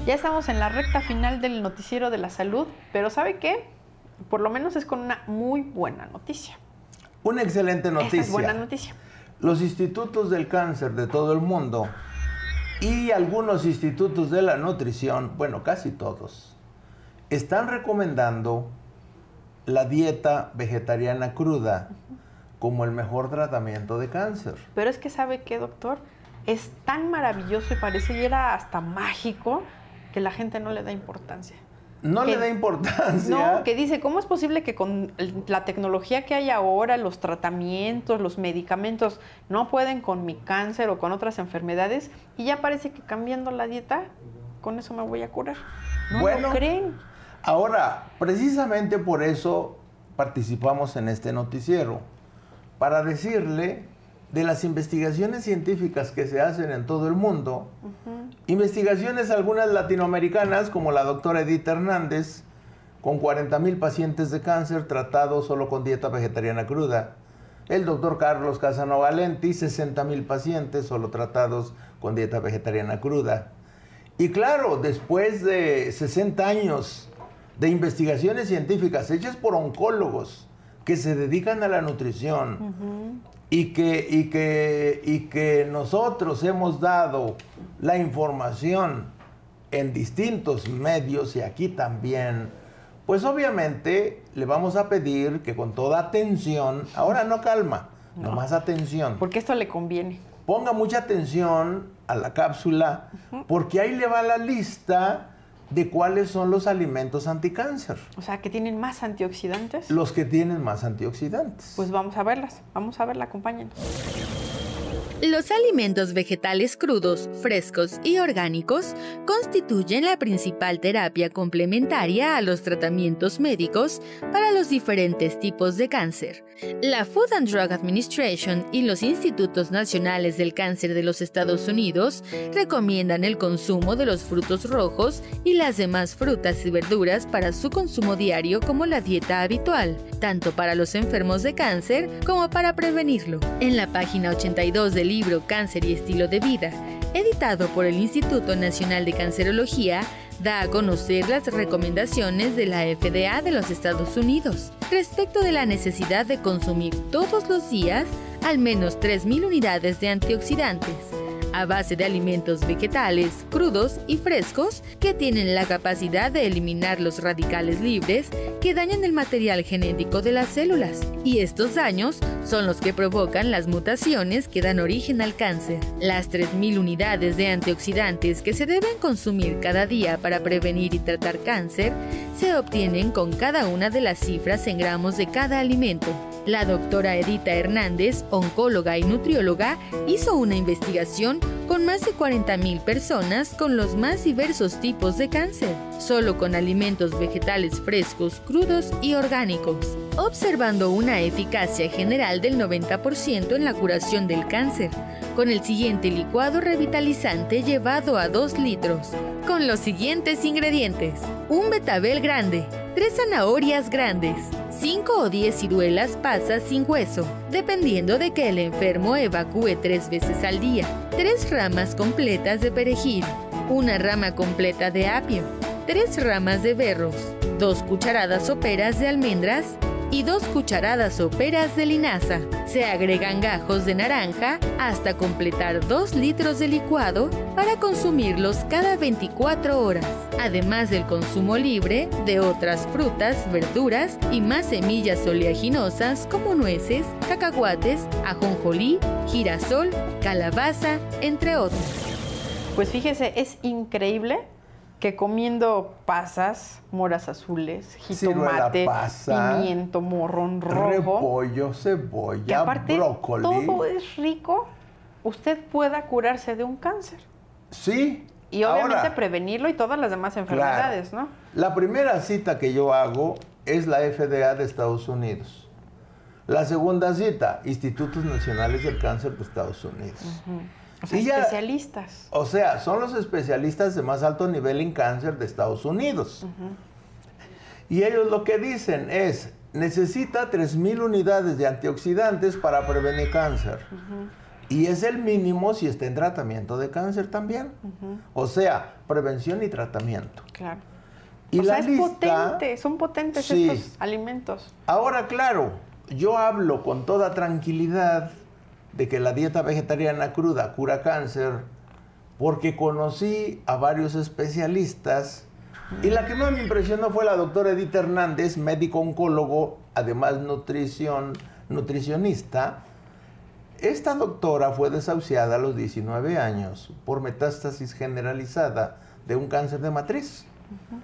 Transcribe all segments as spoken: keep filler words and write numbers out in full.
Ya estamos en la recta final del noticiero de la salud, pero ¿sabe qué? Por lo menos es con una muy buena noticia. Una excelente noticia. Esta es buena noticia. Los institutos del cáncer de todo el mundo y algunos institutos de la nutrición, bueno, casi todos, están recomendando la dieta vegetariana cruda como el mejor tratamiento de cáncer. Pero es que ¿sabe qué, doctor? Es tan maravilloso y pareciera hasta mágico que la gente no le da importancia. No que, le da importancia. No, que dice, ¿cómo es posible que con la tecnología que hay ahora, los tratamientos, los medicamentos, no pueden con mi cáncer o con otras enfermedades? Y ya parece que cambiando la dieta, con eso me voy a curar. ¿No bueno, lo creen? Ahora, precisamente por eso participamos en este noticiero, para decirle de las investigaciones científicas que se hacen en todo el mundo, uh-huh. investigaciones algunas latinoamericanas, como la doctora Edith Hernández, con cuarenta mil pacientes de cáncer tratados solo con dieta vegetariana cruda. El doctor Carlos Casanova Valenti, sesenta mil pacientes solo tratados con dieta vegetariana cruda. Y claro, después de sesenta años de investigaciones científicas hechas por oncólogos que se dedican a la nutrición, uh-huh. Y que, y, que, y que nosotros hemos dado la información en distintos medios y aquí también, pues obviamente le vamos a pedir que con toda atención, ahora no calma, no. nomás atención. Porque esto le conviene. Ponga mucha atención a la cápsula, uh-huh. porque ahí le va la lista de cuáles son los alimentos anticáncer. O sea, que tienen más antioxidantes. Los que tienen más antioxidantes. Pues vamos a verlas, vamos a verla, acompáñenos. Los alimentos vegetales crudos, frescos y orgánicos constituyen la principal terapia complementaria a los tratamientos médicos para los diferentes tipos de cáncer. La Food and Drug Administration y los Institutos Nacionales del Cáncer de los Estados Unidos recomiendan el consumo de los frutos rojos y las demás frutas y verduras para su consumo diario como la dieta habitual, tanto para los enfermos de cáncer como para prevenirlo. En la página ochenta y dos del libro Cáncer y Estilo de Vida, editado por el Instituto Nacional de Cancerología, da a conocer las recomendaciones de la F D A de los Estados Unidos respecto de la necesidad de consumir todos los días al menos tres mil unidades de antioxidantes, a base de alimentos vegetales, crudos y frescos que tienen la capacidad de eliminar los radicales libres que dañan el material genético de las células. Y estos daños son los que provocan las mutaciones que dan origen al cáncer. Las tres mil unidades de antioxidantes que se deben consumir cada día para prevenir y tratar cáncer se obtienen con cada una de las cifras en gramos de cada alimento. La doctora Edita Hernández, oncóloga y nutrióloga, hizo una investigación con más de cuarenta mil personas con los más diversos tipos de cáncer, solo con alimentos vegetales frescos, crudos y orgánicos, observando una eficacia general del noventa por ciento en la curación del cáncer, con el siguiente licuado revitalizante llevado a dos litros, con los siguientes ingredientes: un betabel grande, tres zanahorias grandes, cinco o diez ciruelas pasas sin hueso, dependiendo de que el enfermo evacúe tres veces al día, tres ramas completas de perejil, una rama completa de apio, tres ramas de berros, dos cucharadas soperas de almendras y dos cucharadas soperas de linaza. Se agregan gajos de naranja hasta completar dos litros de licuado para consumirlos cada veinticuatro horas, además del consumo libre de otras frutas, verduras y más semillas oleaginosas como nueces, cacahuates, ajonjolí, girasol, calabaza, entre otros. Pues fíjese, es increíble que comiendo pasas, moras azules, jitomate, pasa, pimiento, morrón rojo, repollo, cebolla, que aparte brócoli, todo es rico, usted pueda curarse de un cáncer. Sí. Y obviamente ahora, prevenirlo y todas las demás enfermedades, claro, ¿no? La primera cita que yo hago es la F D A de Estados Unidos. La segunda cita, Institutos Nacionales del Cáncer de Estados Unidos. Uh-huh. O sea, y ya, especialistas. O sea, son los especialistas de más alto nivel en cáncer de Estados Unidos. Uh-huh. Y ellos lo que dicen es, necesita tres mil unidades de antioxidantes para prevenir cáncer. Uh-huh. Y es el mínimo si está en tratamiento de cáncer también. Uh-huh. O sea, prevención y tratamiento. Claro. Y o la sea, es lista, potente, son potentes sí. estos alimentos. Ahora, claro, yo hablo con toda tranquilidad de que la dieta vegetariana cruda cura cáncer, porque conocí a varios especialistas, y la que más me impresionó fue la doctora Edith Hernández, médico oncólogo, además nutrición, nutricionista. Esta doctora fue desahuciada a los diecinueve años por metástasis generalizada de un cáncer de matriz. Uh-huh.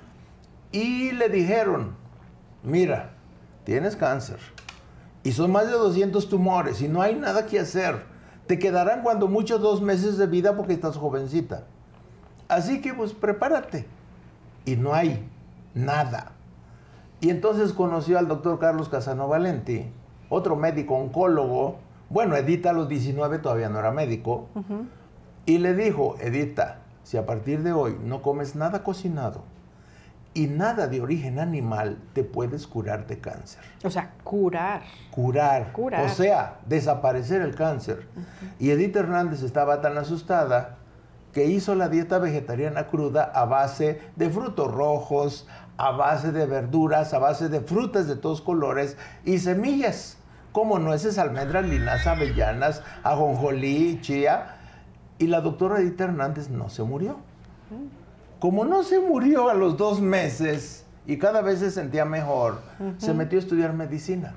Y le dijeron, mira, tienes cáncer y son más de doscientos tumores y no hay nada que hacer. Te quedarán cuando mucho dos meses de vida porque estás jovencita. Así que pues prepárate. Y no hay nada. Y entonces conoció al doctor Carlos Casanova Valenti, otro médico oncólogo. Bueno, Edita a los diecinueve todavía no era médico. Uh-huh. Y le dijo, Edita, si a partir de hoy no comes nada cocinado y nada de origen animal, te puedes curar de cáncer. O sea, curar. Curar. Curar. O sea, desaparecer el cáncer. Uh-huh. Y Edith Hernández estaba tan asustada que hizo la dieta vegetariana cruda a base de frutos rojos, a base de verduras, a base de frutas de todos colores y semillas, como nueces, almendras, linaza, avellanas, ajonjolí, chía. Y la doctora Edith Hernández no se murió. Como no se murió a los dos meses y cada vez se sentía mejor, uh-huh. se metió a estudiar medicina.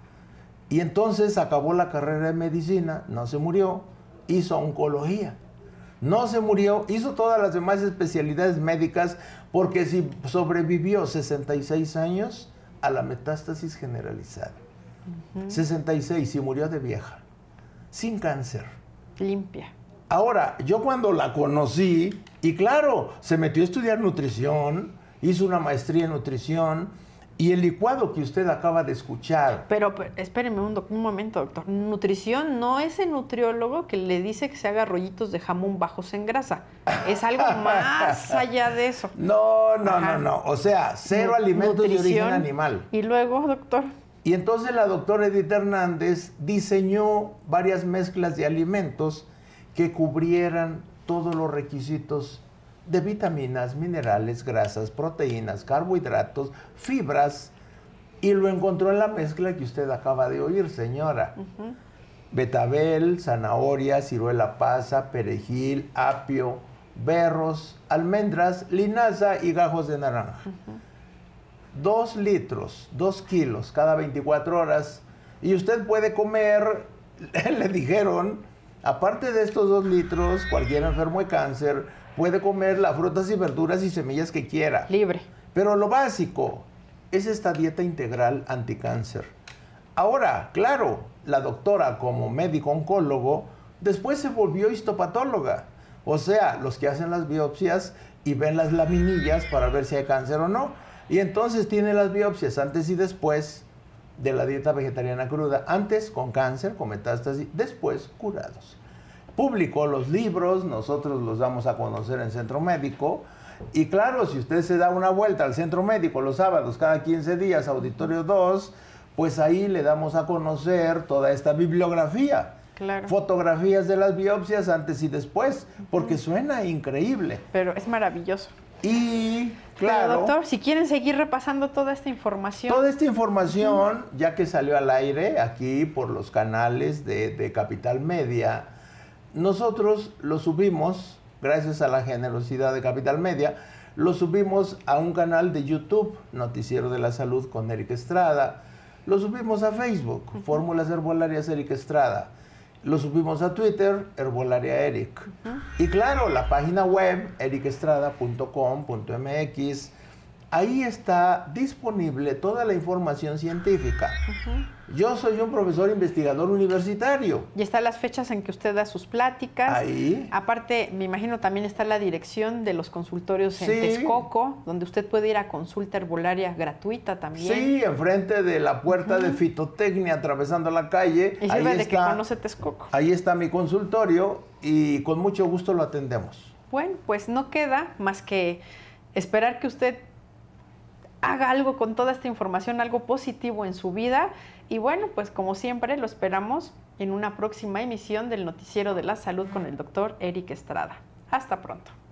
Y entonces acabó la carrera de medicina, no se murió, hizo oncología. No se murió, hizo todas las demás especialidades médicas, porque si sobrevivió sesenta y seis años a la metástasis generalizada. Uh-huh. sesenta y seis y murió de vieja, sin cáncer. Limpia. Ahora, yo cuando la conocí, y claro, se metió a estudiar nutrición, hizo una maestría en nutrición, y el licuado que usted acaba de escuchar. Pero, pero espéreme un, un momento, doctor. Nutrición no es el nutriólogo que le dice que se haga rollitos de jamón bajos en grasa. Es algo más allá de eso. No, no, Ajá. no, no. O sea, cero N- alimentos nutrición, de origen animal. Y luego, doctor. Y entonces la doctora Edith Hernández diseñó varias mezclas de alimentos que cubrieran todos los requisitos de vitaminas, minerales, grasas, proteínas, carbohidratos, fibras, y lo encontró en la mezcla que usted acaba de oír, señora. Uh-huh. Betabel, zanahoria, ciruela pasa, perejil, apio, berros, almendras, linaza y gajos de naranja. Uh-huh. Dos litros, dos kilos cada veinticuatro horas, y usted puede comer, le dijeron, aparte de estos dos litros, cualquier enfermo de cáncer puede comer las frutas y verduras y semillas que quiera. Libre. Pero lo básico es esta dieta integral anticáncer. Ahora, claro, la doctora como médico oncólogo después se volvió histopatóloga. O sea, los que hacen las biopsias y ven las laminillas para ver si hay cáncer o no. Y entonces tiene las biopsias antes y después de la dieta vegetariana cruda. Antes con cáncer, con metástasis, después curados. Publicó los libros, nosotros los damos a conocer en Centro Médico. Y claro, si usted se da una vuelta al Centro Médico los sábados cada quince días, Auditorio dos, pues ahí le damos a conocer toda esta bibliografía. Claro. Fotografías de las biopsias antes y después, porque suena increíble. Pero es maravilloso. Y claro, pero, doctor, si quieren seguir repasando toda esta información. Toda esta información, ya que salió al aire aquí por los canales de, de Capital Media, nosotros lo subimos, gracias a la generosidad de Capital Media, lo subimos a un canal de YouTube, Noticiero de la Salud con Eric Estrada. Lo subimos a Facebook, uh-huh. Fórmulas Herbolarias Eric Estrada. Lo subimos a Twitter, Herbolaria Eric. Uh-huh. Y claro, la página web, eric estrada punto com punto m x. Ahí está disponible toda la información científica. Uh-huh. Yo soy un profesor investigador universitario. Y están las fechas en que usted da sus pláticas. Ahí. Aparte, me imagino también está la dirección de los consultorios en sí. Texcoco, donde usted puede ir a consulta herbolaria gratuita también. Sí, enfrente de la puerta uh-huh. de Fitotecnia, atravesando la calle. Y sirve de que conoce Texcoco. Ahí está mi consultorio y con mucho gusto lo atendemos. Bueno, pues no queda más que esperar que usted haga algo con toda esta información, algo positivo en su vida. Y bueno, pues como siempre, lo esperamos en una próxima emisión del Noticiero de la Salud con el doctor Eric Estrada. Hasta pronto.